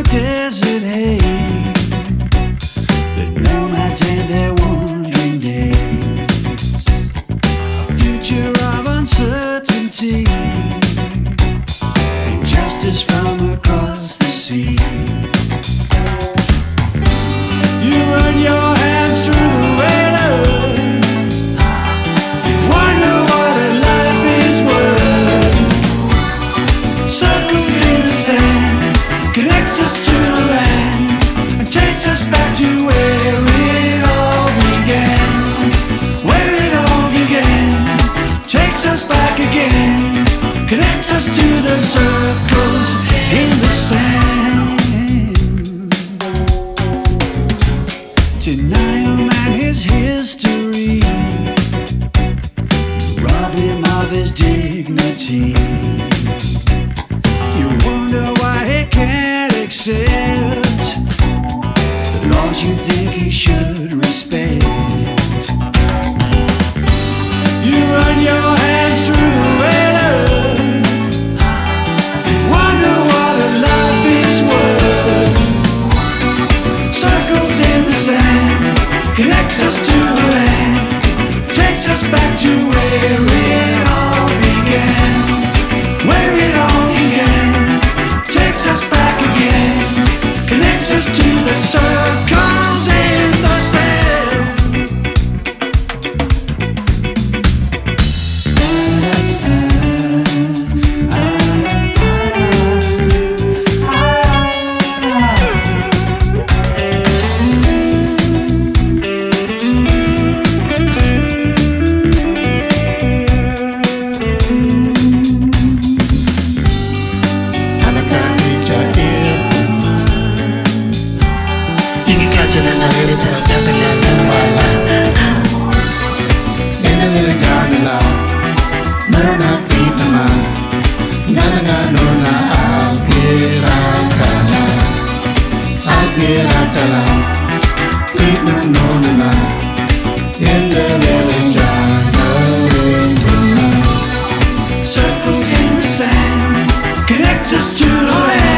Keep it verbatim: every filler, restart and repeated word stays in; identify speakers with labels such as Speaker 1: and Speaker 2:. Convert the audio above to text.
Speaker 1: desert hay that nomads and their wandering days, a future of uncertainty, injustice from across the sea. You run your hands through the weather, you wonder what a life is worth. Circles in the sand connects us to the land and takes us back to where it all began. Where it all began, takes us back again, connects us to the circles in the sand. Deny a man his history, rob him of his dignity. You wonder why he can't accept the laws you think he should respect. You run your hands through the weather, you wonder what a life is worth. Circles in the sand connects us to the land, takes us back to where it all began. Where it all began, takes us back again, connects us to the circles in the sand. Circles in the sand connects us to the land.